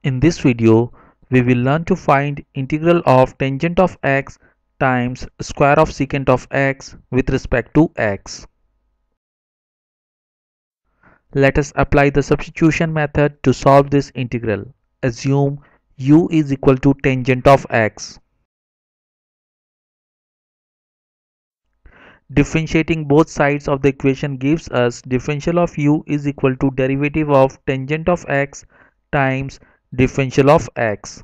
In this video, we will learn to find integral of tangent of x times square of secant of x with respect to x. Let us apply the substitution method to solve this integral. Assume u is equal to tangent of x. Differentiating both sides of the equation gives us differential of u is equal to derivative of tangent of x times differential of x.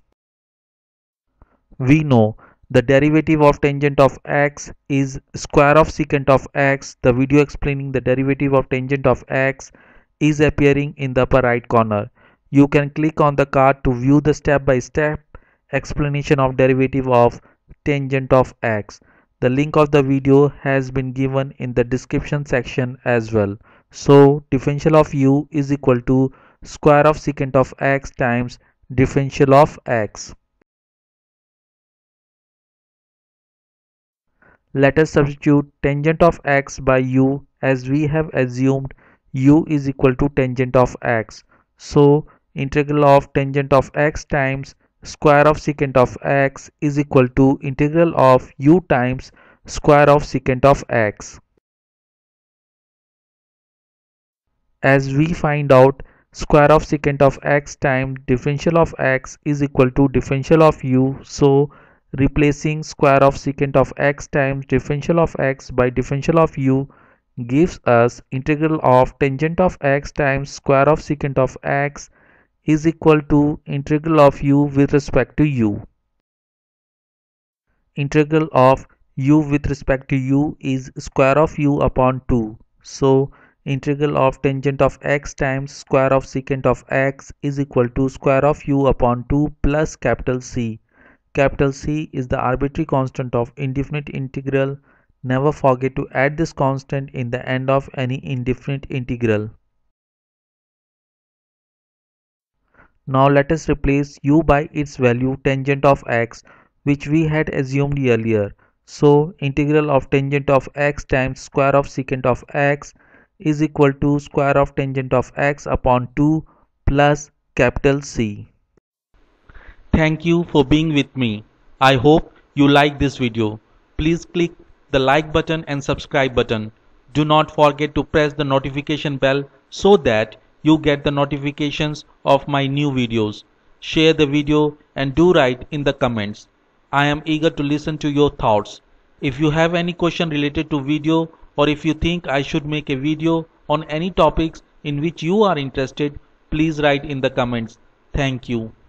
We know the derivative of tangent of x is square of secant of x. The video explaining the derivative of tangent of x is appearing in the upper right corner. You can click on the card to view the step-by-step explanation of derivative of tangent of x. The link of the video has been given in the description section as well. So differential of u is equal to square of secant of x times differential of x. Let us substitute tangent of x by u as we have assumed u is equal to tangent of x. So integral of tangent of x times square of secant of x is equal to integral of u times square of secant of x. As we find out, square of secant of x times differential of x is equal to differential of u. So replacing square of secant of x times differential of x by differential of u gives us integral of tangent of x times square of secant of x is equal to integral of u with respect to u. Integral of u with respect to u is square of u upon 2. So integral of tangent of x times square of secant of x is equal to square of u upon 2 plus capital C. Capital C is the arbitrary constant of indefinite integral. Never forget to add this constant in the end of any indefinite integral. Now let us replace u by its value tangent of x, which we had assumed earlier. So integral of tangent of x times square of secant of x is equal to square of tangent of x upon 2 plus capital C. Thank you for being with me. I hope you like this video. Please click the like button and subscribe button. Do not forget to press the notification bell so that you get the notifications of my new videos. Share the video and do write in the comments. I am eager to listen to your thoughts. If you have any question related to video, or if you think I should make a video on any topics in which you are interested, please write in the comments. Thank you.